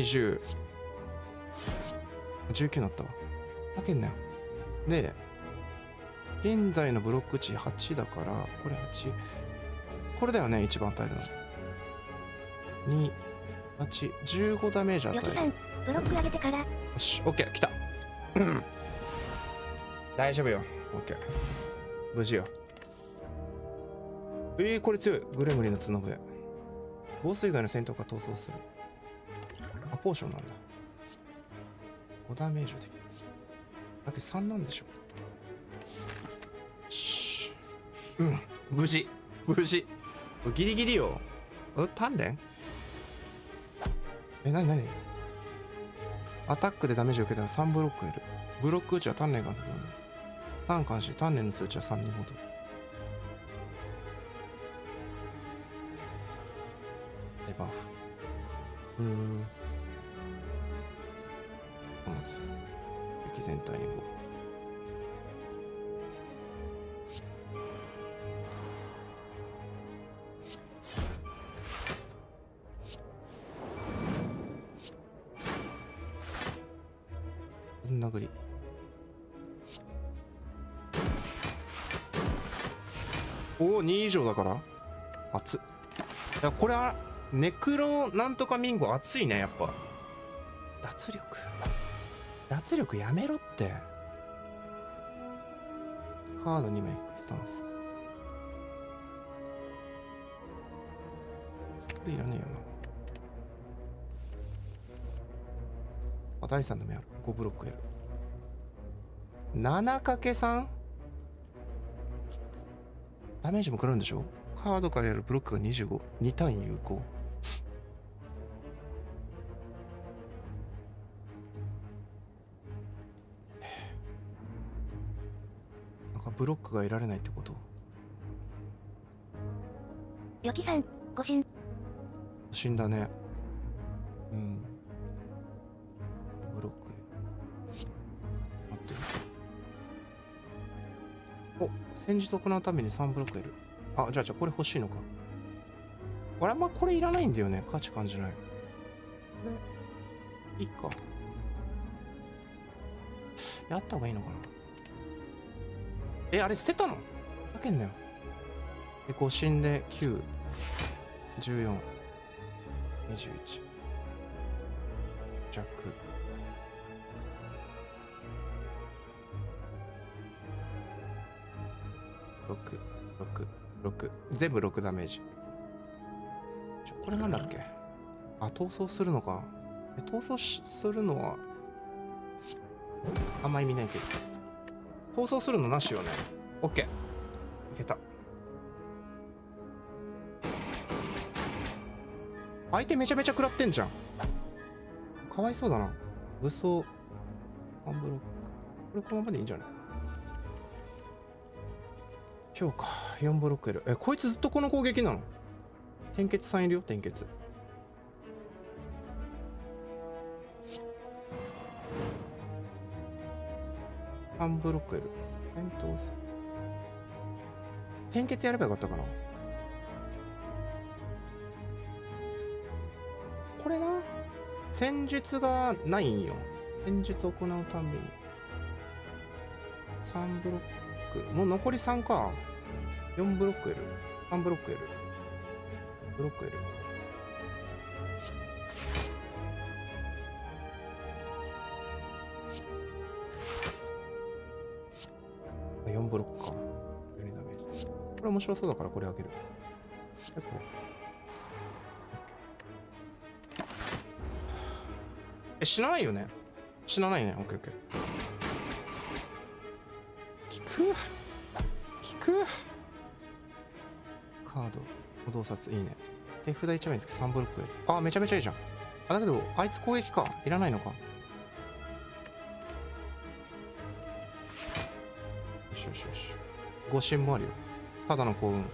A: 20。19になったわ。かけんなよ。で、現在のブロック値8だから、これ8。これだよね、一番与えるの。2、8、15ダメージ与える。
B: よきさん、ブロック上げてから。
A: よし、OK、来た。大丈夫よ。OK。無事よ。これ強い。グレムリンの角笛。ボス以外の戦闘から逃走する。あ、ポーションなんだ。5ダメージをできる。だけど3なんでしょ。うん、無事。ギリギリよ。鍛錬なにアタックでダメージを受けたら3ブロック得る。ブロック打ちは鍛錬が進むんです。ターン監視、鍛錬の数値は3に戻る。デバフ。敵全体に5。ぶん殴り。おお、2以上だから熱っ。いや、これはネクロなんとかミンゴ熱いね。やっぱ脱力やめろって。カード2枚引く。スタンス。これいらねえよな。あ、第3の目ある。5ブロックやる。7×3？ ダメージも食らうんでしょ。カードからやるブロックが25。2ターン有効。なんかブロックが得られないってこと。
B: よきさん、ご神。
A: 死んだね。うん。ブロック。待ってる。お、戦術を行うために3ブロックいる。あ、じゃあこれ欲しいのか。俺あんまこれいらないんだよね。価値感じない。これいいか。やった方がいいのかな。あれ捨てたの？だけんだよ。で、5死んで9、14、21。弱。6。全部6ダメージ。これなんだっけ？あ、逃走するのか。逃走するのは、あんま意味ないけど。逃走するのなしよね。オッケー。いけた。相手めちゃめちゃ食らってんじゃん。かわいそうだな。武装。ワンブロック。これこのままでいいんじゃない？今日か。4ブロックいる。こいつずっとこの攻撃なの？転結さんいるよ、転結。3ブロックいる。転結やればよかったかな。これな。戦術がないんよ。戦術を行うたんびに。3ブロック。もう残り3か。4ブロックいる。3ブロックいる。ブロックいる。4ブロックか。12ダメージ。これ面白そうだからこれあげる。これ。死なないよね。死なないね。オッケーオッケー。効く。カード。洞察いいね。手札1枚につき3ブロック。あ、めちゃめちゃいいじゃん。あ、だけど、あいつ攻撃か。いらないのか。よし。誤信もあるよ。ただの幸運。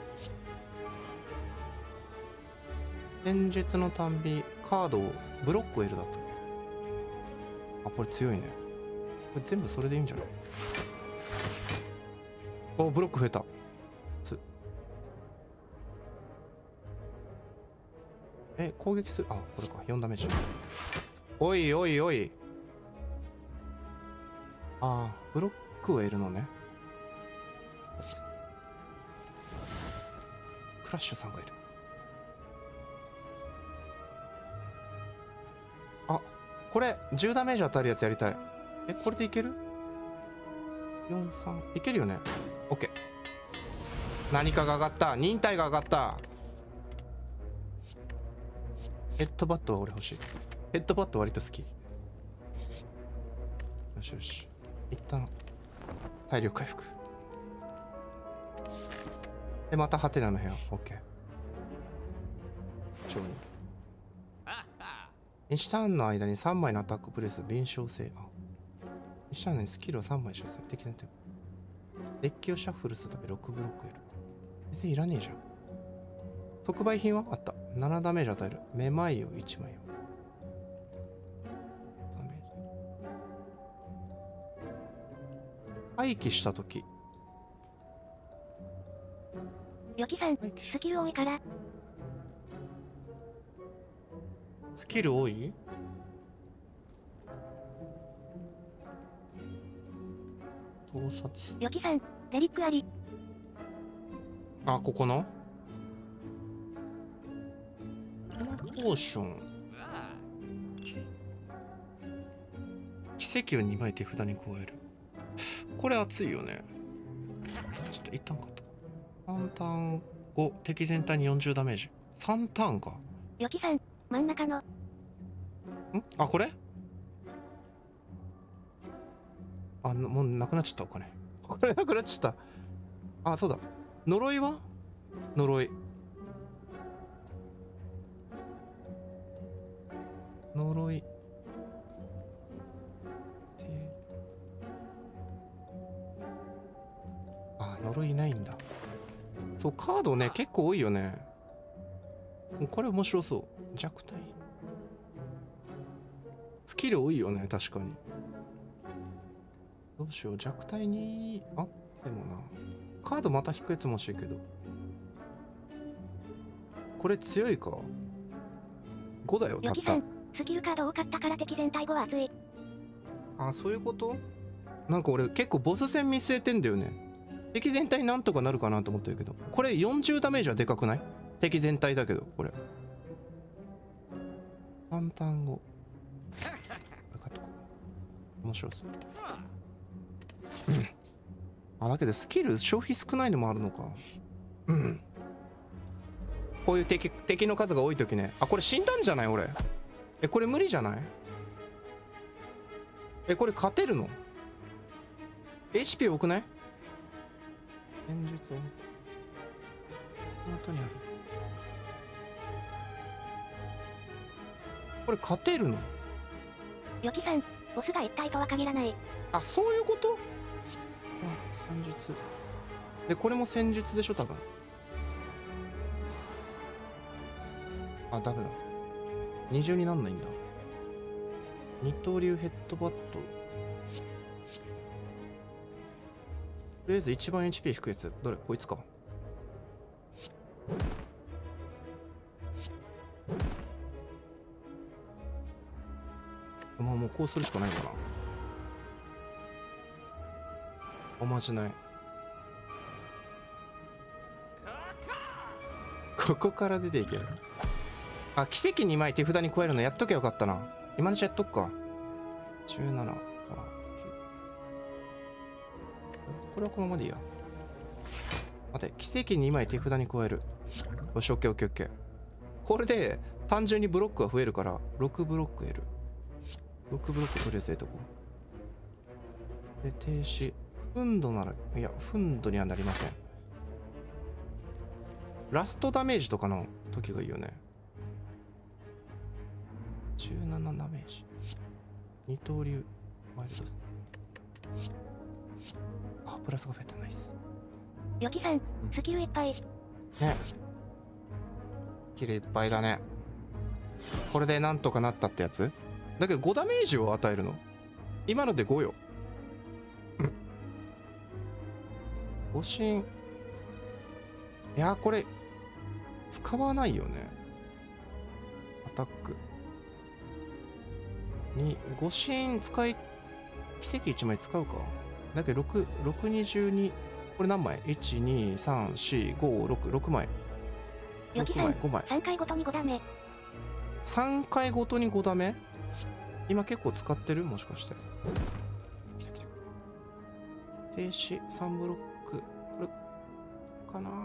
A: 戦術のたんび、カードをブロックを得るだと。あ、これ強いね。これ全部それでいいんじゃない？お、ブロック増えた。攻撃する。あ、これか。4ダメージ。おい。ああ、ブロックを得るのね。クラッシュさんがいる。あ、これ10ダメージ当たるやつやりたい。これでいける？ 4、3。いけるよね。OK。何かが上がった。忍耐が上がった。ヘッドバットは俺欲しい。ヘッドバット割と好き。よし。一旦、体力回復。で、またハテナの部屋。OK。1ターンの間に3枚のアタックプレス、敏捷性。あ。1ターンにスキルを3枚使用する。敵前提。デッキをシャッフルするため6ブロックいる。別にいらねえじゃん。特売品はあった。7ダメージ与える。めまいを1枚を。ダメージ。廃棄したとき。
B: よきさん、スキル多いから。
A: スキル多い？盗撮。
B: よきさん、デリックあり。
A: あ、ここのポーション。奇跡を2枚手札に加える。これ熱いよね。ちょっと一旦カット。3ターン後、敵全体に40ダメージ。3ターンか。
B: よきさん、真ん中の。
A: あ、これ？あ、もうなくなっちゃったお金。これなくなっちゃった。あ、そうだ。呪いは？呪い。呪い。あ、呪いないんだ。 そう、カードね結構多いよね。これ面白そう。弱体スキル多いよね、確かに。どうしよう、弱体にあってもな。カードまた引くやつも欲しいけど、これ強いか。5だよ、たった。
B: スキルカード多かったから敵全体5は熱い。
A: あ、そういうこと。なんか俺結構ボス戦見据えてんだよね。敵全体なんとかなるかなと思ってるけど、これ40ダメージはでかくない？敵全体だけど、これ簡単語面白そう。あ、だけどスキル消費少ないのもあるのか。こういう敵の数が多い時ね。あ、これ死んだんじゃない俺。これ無理じゃない？これ勝てるの？ HP 多くない？戦術を本当にある。これ勝てるの？
B: ヨキさん、ボスが一体とは限らない。
A: あ、そういうこと？戦術で、これも戦術でしょ多分。あ、ダメだ。二重になんないんだ。二刀流ヘッドバット。とりあえず一番 HP 低いやつ。どれ？こいつか。まあもうこうするしかないかな。おまじない。ここから出ていける。あ、奇跡2枚手札に加えるのやっときゃよかったな。今のうちやっとくか。17から9。これはこのままでいいや。待て、奇跡2枚手札に加える。よし、オッケーオッケーオッケー。これで単純にブロックが増えるから6ブロック得る。6ブロックとりあえず得とこう。で、停止。憤怒なら、いや、憤怒にはなりません。ラストダメージとかの時がいいよね。17ダメージ。二刀流。ワイルドス。あ、プラスが増えた。ナイス。
B: ヨキさん、スキルいっぱい。ね。
A: スキルいっぱいだね。これでなんとかなったってやつ？だけど5ダメージを与えるの？今ので5よ。誤信。いや、これ使わないよね。アタックに誤信使い、奇跡1枚使うか。だけど622、これ何枚？ 1、2、3、4、5、6、6枚。6枚、5枚。
B: 3回ごとに5ダメ。
A: 3回ごとに5ダメ？今結構使ってる？もしかして。来た来た。停止3ブロック。これかな。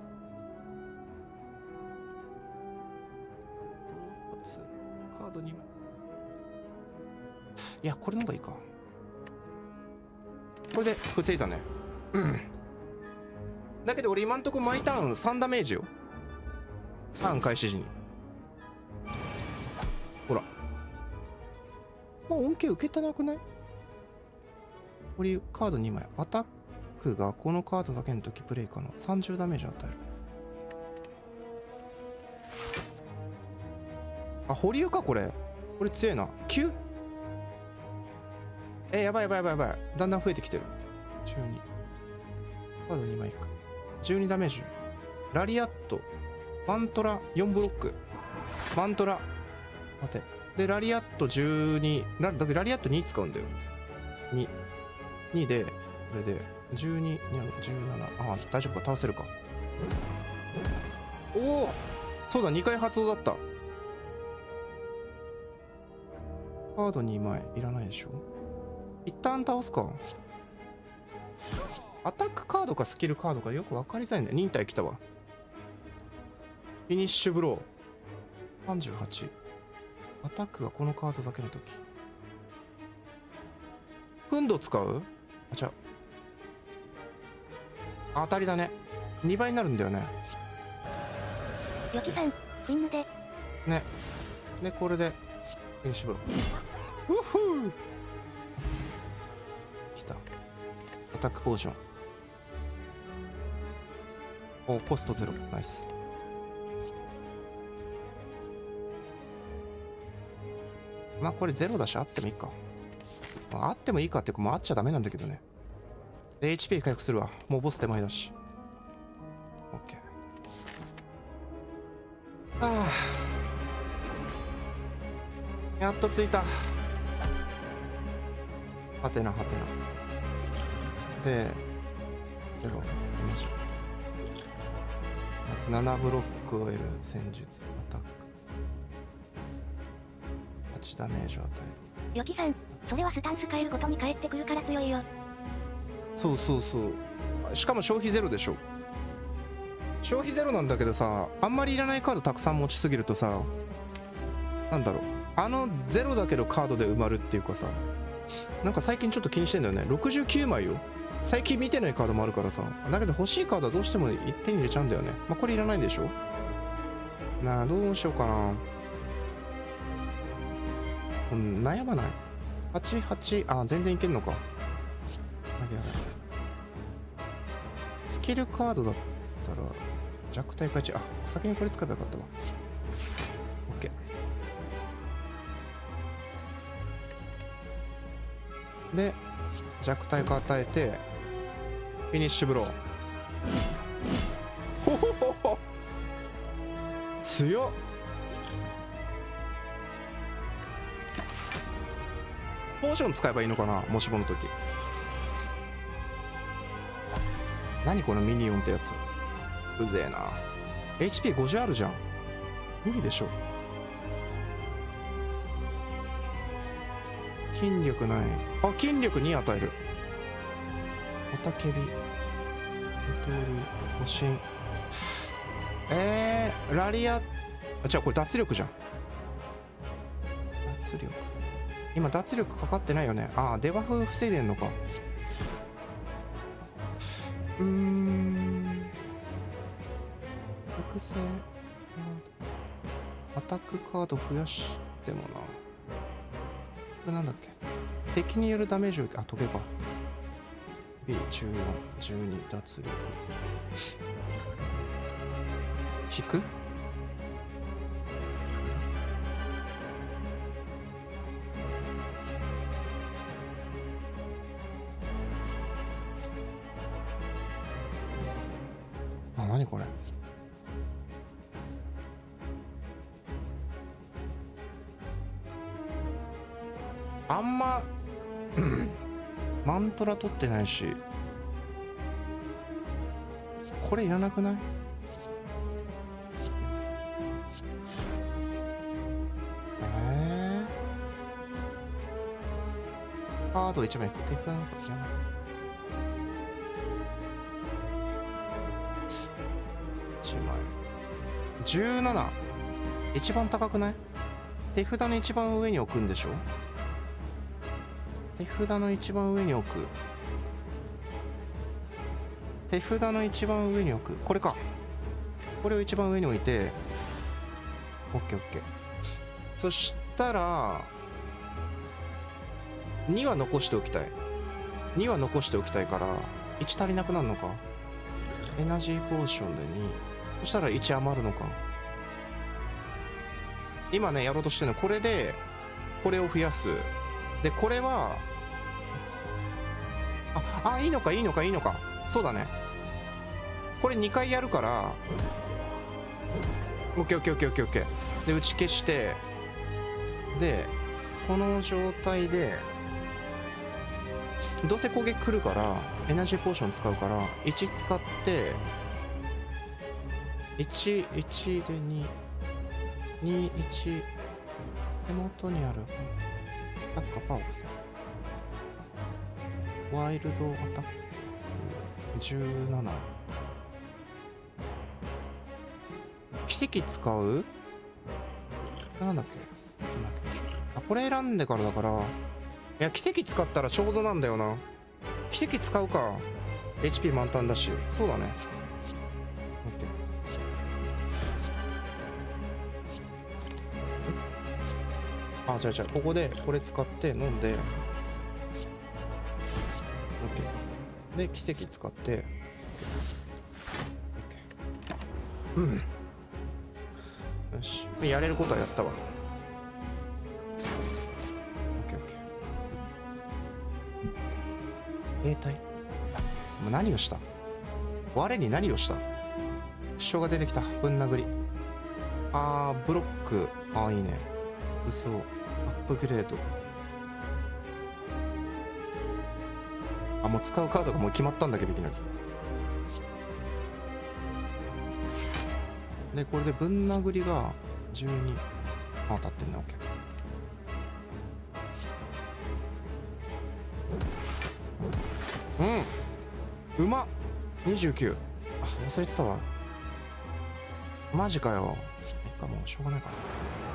A: カード2枚。いや、これの方がいいか。これで防いだね。だけど俺今んとこ毎ターン3ダメージよ。ターン開始時に。ほら。もう恩恵受けたなくない？これカード2枚。アタックがこのカードだけの時プレイ可能。30ダメージ与える。あ、保留かこれ。これ強いな。9？やばいやばいやばいやばい。だんだん増えてきてる。12。カード2枚いく。12ダメージ。ラリアット。マントラ4ブロック。マントラ。待て。で、ラリアット12。だけどラリアット2使うんだよ。2。2で、これで、12、17。ああ、大丈夫か。倒せるか。おお！そうだ、2回発動だった。カード2枚いらないでしょ。一旦倒すか。アタックカードかスキルカードかよく分かりづらいんだよ。忍耐来たわ。フィニッシュブロー。38。アタックがこのカードだけの時。憤怒使う？あ、じゃあ。当たりだね。2倍になるんだよね。
B: ヨキさん、フンヌで。
A: ね。で、これで、フィニッシュブロー。うっふー！来た。アタックポーション。 お、コストゼロ。ナイス。まあこれゼロだしあってもいいか。まあ、あってもいいかっていうか、もうあっちゃダメなんだけどね。で HP 回復するわ。もうボス手前だし。OK。ああ、やっと着いた。はてなはてな。でゼロ。まず7ブロックを得る戦術アタック。8ダメージを与える。
B: ヨキさん、それはスタンス変えるごとに返ってくるから強いよ。
A: そうそうそう。しかも消費ゼロでしょ。消費ゼロなんだけどさ、あんまりいらないカードたくさん持ちすぎるとさ、なんだろう、ゼロだけどカードで埋まるっていうかさ、なんか最近ちょっと気にしてんだよね。69枚よ。最近見てないカードもあるからさ。だけど欲しいカードはどうしても一手に入れちゃうんだよね。まあこれいらないでしょ。なあ、どうしようかな。悩まない。88、あ、全然いけんのか。スキルカードだったら弱体化1。あ、先にこれ使えばよかったわ。 OK。 で弱体化与えてフィニッシュブロー。ほほほほ、強っ。ポーション使えばいいのかな、もしもの時。何このミニオンってやつ、うぜえな。 HP50 あるじゃん。無理でしょ。筋力ない。あ、筋力2与える。おたけび、ゆとり、保身。ラリア、じゃあこれ脱力じゃん。脱力、今脱力かかってないよね。ああ、デバフ防いでんのか。複製アタックカード増やしてもな。これなんだっけ、敵によるダメージを、あ、トゲか。 B14、12、脱力引く。あ、何これ。あんまマントラ取ってないし、これいらなくない？カード1枚引く。手札なんかいらない。1枚17、一番高くない？手札の一番上に置くんでしょ。手札の一番上に置く。手札の一番上に置く。これか。これを一番上に置いて OKOK。 そしたら2は残しておきたい。2は残しておきたいから1足りなくなるのか。エナジーポーションで2。そしたら1余るのか。今ねやろうとしてるのこれで、これを増やす。でこれはいいのかいいのかいいのか。そうだね、これ2回やるから OKOKOKOKOK で打ち消して、でこの状態でどうせ攻撃来るからエナジーポーション使うから1使って11で221、手元にあるアタッカーパワーです。ワイルドアタック17。奇跡使う？なんだっけ。あ、これ選んでからだから。いや、奇跡使ったらちょうどなんだよな。奇跡使うか。HP 満タンだし。そうだね。あ、違う違う。ここでこれ使って飲んで。OK。で、奇跡使って。OK。 うん。よし。やれることはやったわ。オッケーオッケー。兵隊。何をした？我に何をした？負傷が出てきた。ぶん殴り。あー、ブロック。あー、いいね。武装。アップグレード。あ、もう使うカードがもう決まったんだけど、いきなり。で、これでぶん殴りが12。あ、当たってんね。オッケー。うん。うまっ。29。あ、忘れてたわ。マジかよ。いっか、もうしょうがないかな。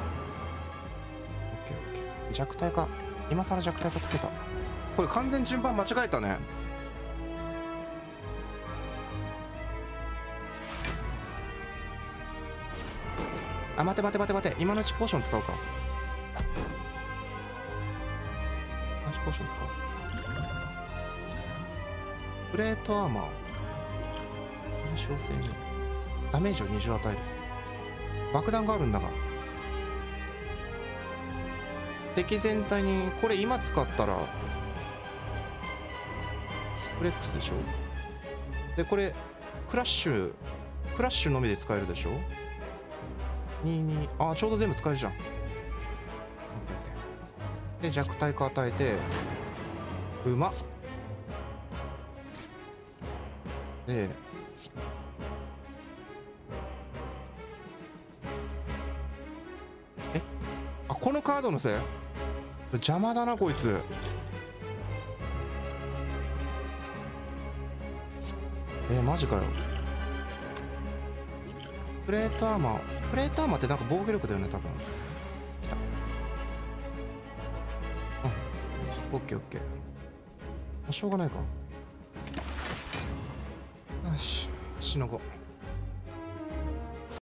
A: オッケーオッケー。弱体化。今更弱体化つけた。これ完全順番間違えたね。あ、待て待て待て待て。今のうちポーション使うか。今のうちポーション使う。プレートアーマー。小生にダメージを20与える。爆弾があるんだが。敵全体に、これ今使ったら、フレックスでしょ。で、これ、クラッシュのみで使えるでしょ。22、あ、ちょうど全部使えるじゃん。で、弱体化与えて、うまっ。で、あ、このカードのせい？邪魔だな、こいつ。マジかよ。プレートアーマーってなんか防御力だよね、多分。来た。うん。オッケーオッケー。しょうがないか。よし、しのごう。